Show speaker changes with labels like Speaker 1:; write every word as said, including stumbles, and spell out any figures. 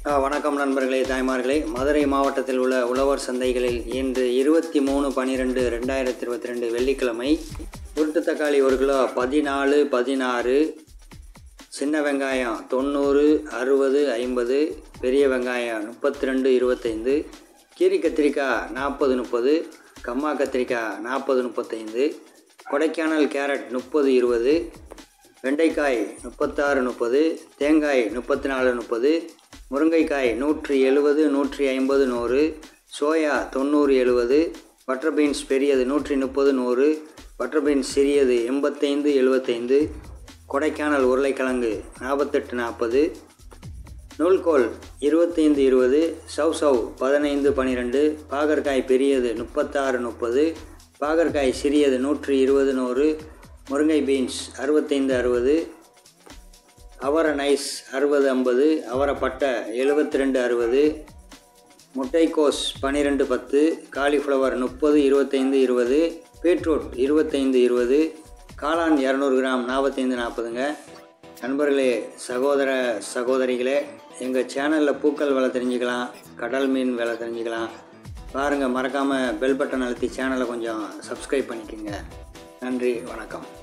Speaker 1: வணக்கம் நண்பர்களே, தாய்மார்களே. மதுரை மாவட்டத்தில் உள்ள உழவர் சந்தைகளில் இன்று இருபத்தி மூணு பன்னிரெண்டு ரெண்டாயிரத்தி இருபத்தி ரெண்டு வெள்ளிக்கிழமை உருட்டு தக்காளி ஒரு கிலோ பதினாலு பதினாறு, சின்ன வெங்காயம் தொண்ணூறு அறுபது ஐம்பது, பெரிய வெங்காயம் முப்பத்தி ரெண்டு இருபத்தைந்து, கீரி கத்திரிக்காய் நாற்பது முப்பது, கம்மா கத்திரிக்காய் நாற்பது முப்பத்தைந்து, கொடைக்கானல் கேரட் முப்பது இருபது, வெண்டைக்காய் முப்பத்தாறு முப்பது, தேங்காய் முப்பத்தி நாலு முப்பது, முருங்கைக்காய் நூற்றி எழுபது நூற்றி ஐம்பது நூறு, சோயா தொண்ணூறு எழுபது, பட்டர் பீன்ஸ் பெரியது நூற்றி முப்பது நூறு, பட்டர் பீன்ஸ் சிறியது எண்பத்தைந்து எழுபத்தைந்து, கொடைக்கானல் உருளைக்கிழங்கு நாற்பத்தெட்டு நாற்பது, நூல்கோல் இருபத்தைந்து இருபது, சவ் சவ் பதினைந்து பன்னிரெண்டு, பாகற்காய் பெரியது முப்பத்தாறு முப்பது, பாகற்காய் சிறியது நூற்றி இருபது நூறு, முருங்கை பீன்ஸ் அறுபத்தைந்து அறுபது, அவரை நைஸ் அறுபது ஐம்பது, அவரை பட்டை எழுபத்தி ரெண்டு அறுபது, முட்டைக்கோஸ் பன்னிரெண்டு பத்து, காலிஃப்ளவர் முப்பது இருபத்தைந்து இருபது, பீட்ரூட் இருபத்தைந்து இருபது, காளான் இரநூறு கிராம் நாற்பத்தைந்து நாற்பதுங்க. நண்பர்களே, சகோதர சகோதரிகளே, எங்கள் சேனலில் பூக்கள் விலை தெரிஞ்சுக்கலாம், கடல் மீன் விலை தெரிஞ்சுக்கலாம். பாருங்கள், மறக்காமல் பெல் பட்டன் அழுத்தி சேனலை கொஞ்சம் சப்ஸ்கிரைப் பண்ணிக்கோங்க. நன்றி, வணக்கம்.